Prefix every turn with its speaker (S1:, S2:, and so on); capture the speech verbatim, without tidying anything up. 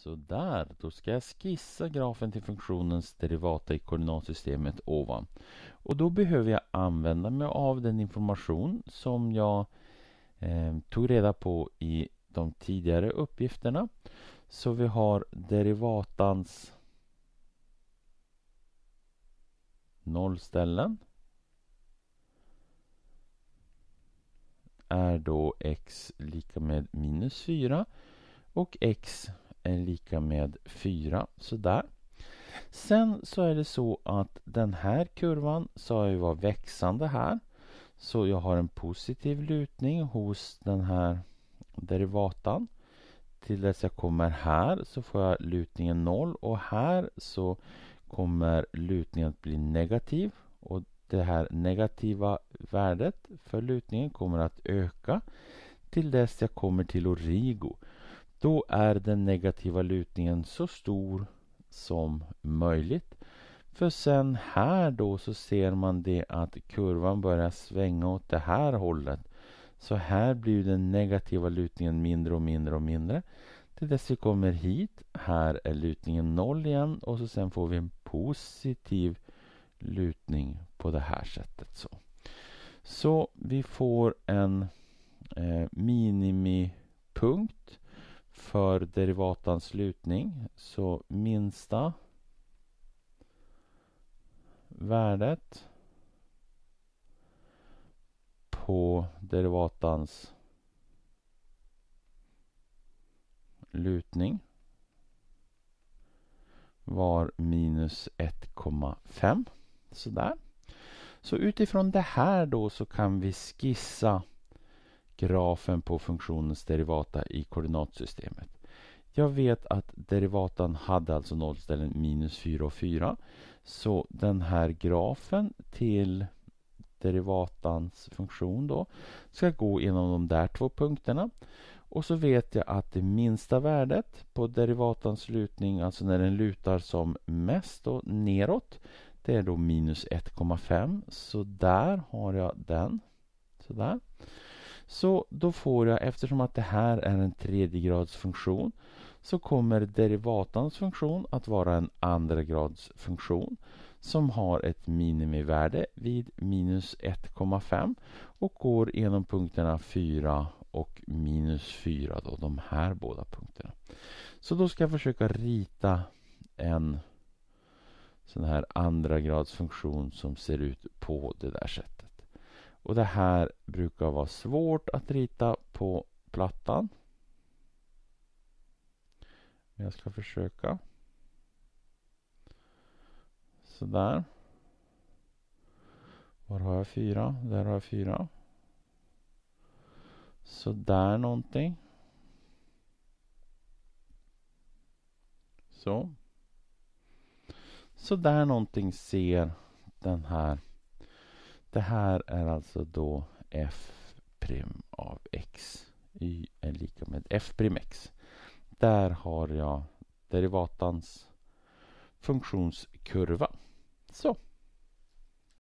S1: Så där, då ska jag skissa grafen till funktionens derivata i koordinatsystemet ovan. Och då behöver jag använda mig av den information som jag eh, tog reda på i de tidigare uppgifterna. Så vi har derivatans nollställen är då x lika med minus fyra och x är lika med fyra. Så där. Sen så är det så att den här kurvan sa jag var växande här. Så jag har en positiv lutning hos den här derivatan. Till dess jag kommer här så får jag lutningen noll och här så kommer lutningen att bli negativ. Och det här negativa värdet för lutningen kommer att öka till dess jag kommer till origo. Då är den negativa lutningen så stor som möjligt. För sen här då så ser man det att kurvan börjar svänga åt det här hållet. Så här blir den negativa lutningen mindre och mindre och mindre. Till dess vi kommer hit. Här är lutningen noll igen. Och så sen får vi en positiv lutning på det här sättet. Så, så vi får en eh, minimipunkt för derivatans lutning. Så minsta värdet på derivatans lutning var minus ett komma fem. Sådär. Så utifrån det här då så kan vi skissa grafen på funktionens derivata i koordinatsystemet. Jag vet att derivatan hade alltså nollställen minus fyra och fyra. Så den här grafen till derivatans funktion då ska gå igenom de där två punkterna. Och så vet jag att det minsta värdet på derivatans lutning, alltså när den lutar som mest då neråt, det är då minus ett komma fem. Så där har jag den. Så där. Så då får jag, eftersom att det här är en tredjegradsfunktion, så kommer derivatans funktion att vara en andragradsfunktion som har ett minimivärde vid minus ett komma fem och går igenom punkterna fyra och minus fyra, då, de här båda punkterna. Så då ska jag försöka rita en sån här andragradsfunktion som ser ut på det där sättet. Och det här brukar vara svårt att rita på plattan. Men jag ska försöka. Så där. Var har jag fyra? Där har jag fyra. Så där någonting. Så. Så där någonting ser den här. Det här är alltså då f' av x. Y är lika med f'(x). Där har jag derivatans funktionskurva. Så.